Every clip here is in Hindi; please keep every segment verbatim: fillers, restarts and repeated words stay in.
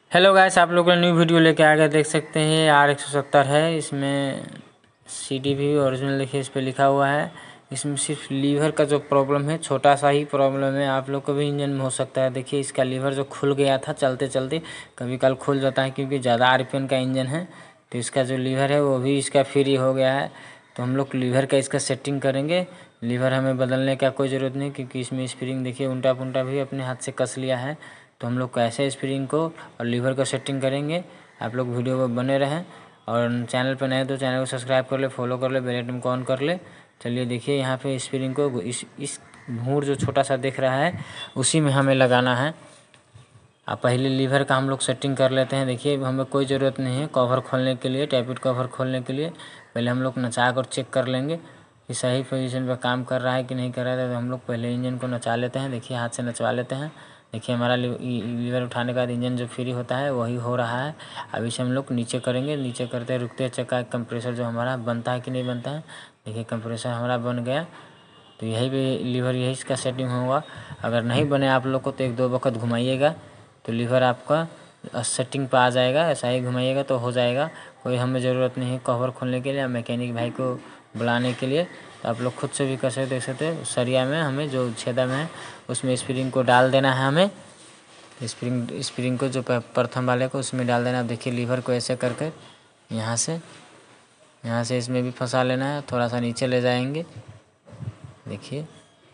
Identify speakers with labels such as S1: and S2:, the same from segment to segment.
S1: हेलो गाइस, आप लोग न्यू वीडियो लेके आ गए। देख सकते हैं आर एक सौ सत्तर है। इसमें सी डी भी ओरिजिनल देखिए इस पे लिखा हुआ है। इसमें सिर्फ लीवर का जो प्रॉब्लम है, छोटा सा ही प्रॉब्लम है। आप लोग को भी इंजन में हो सकता है। देखिए इसका लीवर जो खुल गया था चलते चलते, कभी कल खुल जाता है क्योंकि ज़्यादा आर पी एम का इंजन है। तो इसका जो लीवर है वो भी इसका फ्री हो गया है। तो हम लोग लीवर का इसका सेटिंग करेंगे। लीवर हमें बदलने का कोई ज़रूरत नहीं, क्योंकि इसमें स्प्रिंग देखिए उल्टा पुल्टा भी अपने हाथ से कस लिया है। तो हम लोग कैसे स्प्रिंग को और लीवर को सेटिंग करेंगे, आप लोग वीडियो में बने रहें। और चैनल पर नए तो चैनल को सब्सक्राइब कर ले, फॉलो कर ले, बेल आइकन को ऑन कर ले। चलिए देखिए यहाँ पे स्प्रिंग को इस इस भूर जो छोटा सा दिख रहा है उसी में हमें लगाना है। अब पहले लीवर का हम लोग सेटिंग कर लेते हैं। देखिए हमें कोई ज़रूरत नहीं है कवर खोलने के लिए, टैपिट कवर खोलने के लिए पहले हम लोग नचा कर चेक कर लेंगे कि सही पोजीशन पर काम कर रहा है कि नहीं कर रहा है। तो हम लोग पहले इंजन को नचा लेते हैं। देखिए हाथ से नचवा लेते हैं। देखिए हमारा लीवर उठाने के बाद इंजन जो फ्री होता है वही हो रहा है। अब इसे हम लोग नीचे करेंगे। नीचे करते रुकते चक्का कंप्रेसर जो हमारा बनता है कि नहीं बनता है। देखिए कंप्रेसर हमारा बन गया। तो यही भी लीवर यही इसका सेटिंग होगा। अगर नहीं बने आप लोग को तो एक दो वक्त घुमाइएगा तो लीवर आपका सेटिंग पर आ जाएगा। ऐसा ही घुमाइएगा तो हो जाएगा। कोई हमें ज़रूरत नहीं है कवर खोलने के लिए, मैकेनिक भाई को बुलाने के लिए। तो आप लोग खुद से भी कर सकते देख सकते हैं। सरिया में हमें जो छेदा में है उसमें स्प्रिंग को डाल देना है। हमें स्प्रिंग स्प्रिंग को जो प्रथम वाले को उसमें डाल देना। देखिए लीवर को ऐसे करके यहाँ से यहाँ से इसमें भी फंसा लेना है। थोड़ा सा नीचे ले जाएंगे। देखिए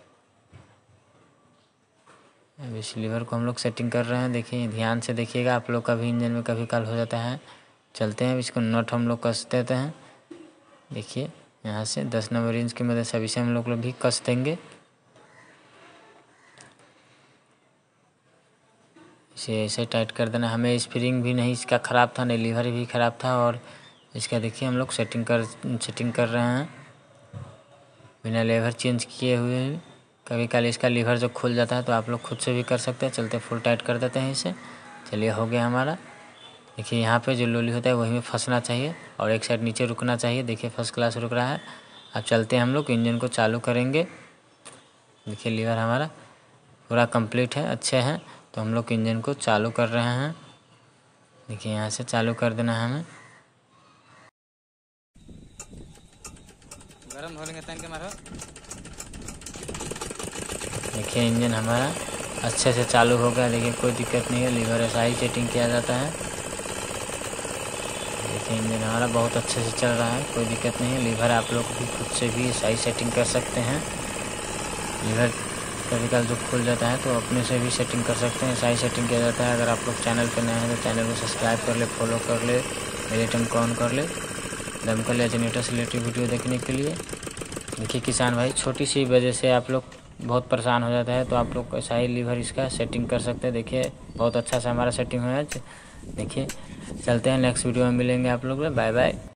S1: अब इस लीवर को हम लोग सेटिंग कर रहे हैं। देखिए ध्यान से देखिएगा, आप लोग का भी इंजन में कभी काल हो जाता है। चलते हैं इसको नट हम लोग कस देते हैं। देखिए यहाँ से दस नंबर इंच की मदद से अभी से हम लोग भी कस देंगे। इसे ऐसे टाइट कर देना। हमें स्प्रिंग भी नहीं इसका ख़राब था, नहीं लीवर भी ख़राब था। और इसका देखिए हम लोग सेटिंग कर सेटिंग कर रहे हैं बिना लीवर चेंज किए हुए। कभी कभी इसका लीवर जो खुल जाता है तो आप लोग खुद से भी कर सकते हैं। चलते फुल टाइट कर देते हैं इसे। चलिए हो गया हमारा। देखिए यहाँ पे जो लोली होता है वही में फंसना चाहिए और एक साइड नीचे रुकना चाहिए। देखिए फर्स्ट क्लास रुक रहा है। अब चलते हैं हम लोग इंजन को चालू करेंगे। देखिए लीवर हमारा पूरा कंप्लीट है, अच्छे हैं। तो हम लोग इंजन को चालू कर रहे हैं। देखिए यहाँ से चालू कर देना है हमें। गरम हो लेंगे तन के मारो। देखिए इंजन हमारा अच्छे से चालू हो गया। देखिए कोई दिक्कत नहीं है। लीवर ऐसा ही सेटिंग किया जाता है। देखिए इंजन हमारा बहुत अच्छे से चल रहा है, कोई दिक्कत नहीं है। लीवर आप लोग भी खुद से भी ऐसा ही सेटिंग कर सकते हैं। लीवर कभी कभी जो खुल जाता है तो अपने से भी सेटिंग कर सकते हैं। ऐसा ही सेटिंग किया जाता है। अगर आप लोग चैनल पर नए हैं तो चैनल को सब्सक्राइब कर ले, फॉलो कर ले, बेल आइकन को ऑन कर ले दमकल या जनरेटर से रिलेटेड वीडियो देखने के लिए। देखिए किसान भाई छोटी सी वजह से आप लोग बहुत परेशान हो जाता है, तो आप लोग ऐसा ही लीवर इसका सेटिंग कर सकते हैं। देखिए बहुत अच्छा से हमारा सेटिंग हुआ है। देखिए चलते हैं नेक्स्ट वीडियो में मिलेंगे आप लोग। Bye bye.